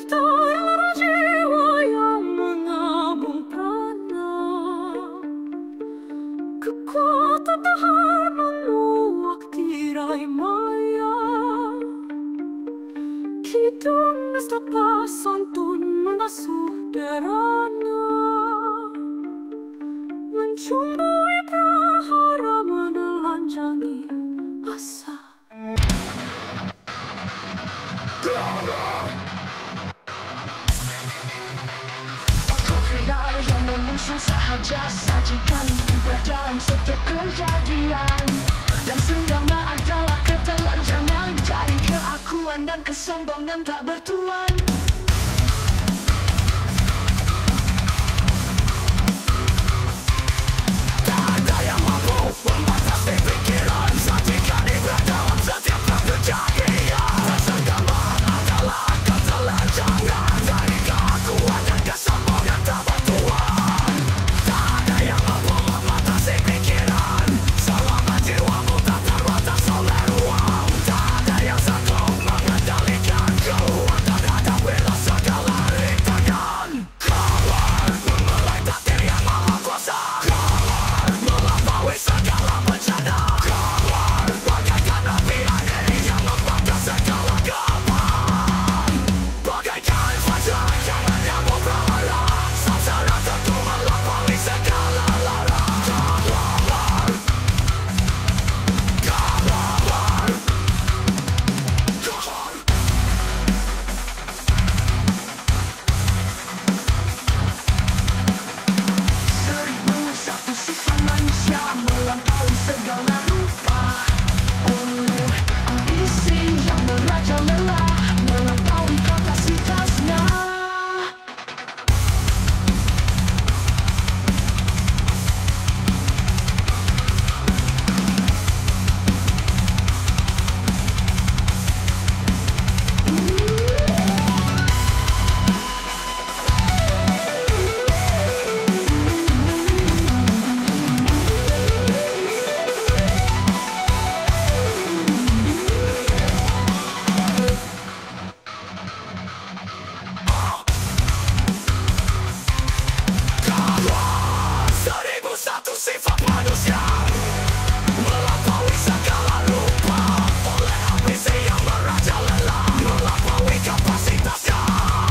Antara jiwa yang mengambung panah, kekuatan tahan menuak tirai maya. Hidung nestapa santun mengasuh derana, mencumbui prahara menelanjangi asa. Yang mengusung sahaja sajikan dalam setiap kejadian, dan senggama adalah ketelanjangan dari keakuan dan kesombongan tak bertuan. Tak ada yang mampu membatasi pikiran sajikan ibrat dalam setiap kejadian, dan senggama adalah ketelanjangan dari keakuan dan kesombongan tak bertuan. Melampaui segala rupa, ambisi yang merajalela, melampaui kapasitasnya. Sifat manusia melampaui segala rupa, oleh ambisi yang merajalela, melampaui kapasitasnya.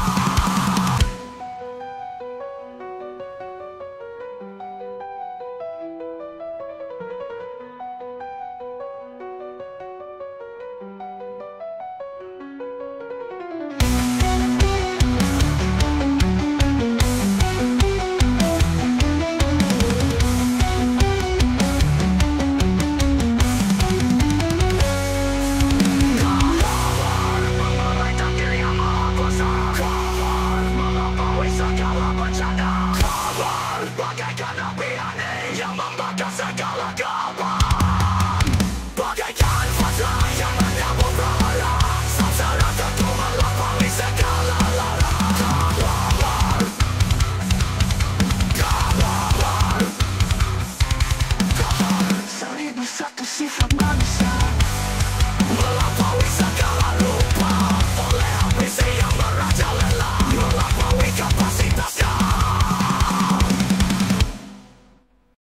Bagaikan api aneh yang membakar segala kabar, bagaikan fasa yang menyambut prahara, samsara tentu melampaui segala lara. Kabar, kabar, kabar, 1001 sifat